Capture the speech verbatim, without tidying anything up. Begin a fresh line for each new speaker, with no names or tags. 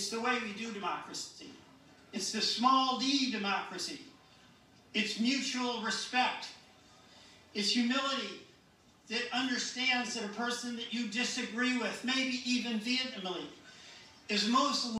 It's the way we do democracy. It's the small d democracy. It's mutual respect. It's humility that understands that a person that you disagree with, maybe even vehemently, is most